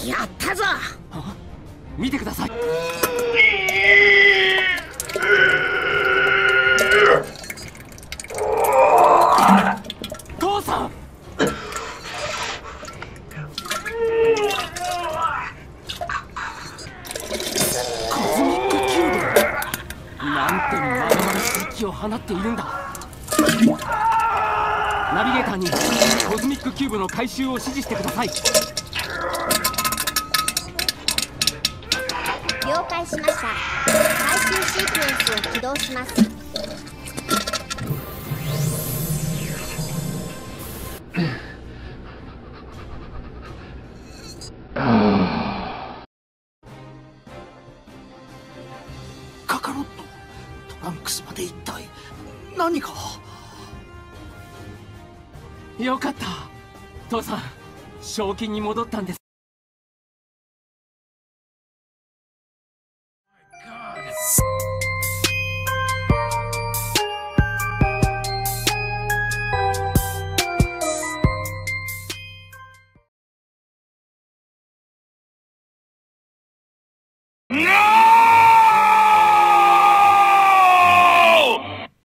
やったぞ。 見てください。父さん。コズミックキューブ。なんてまだまだ刺激を放っているんだ。ナビゲーターにコズミックキューブの回収を指示してください。 了解しました。回収シークエンスを起動します。 カカロット、トランクスまで一体何か。 よかった。父さん、正気に戻ったんです。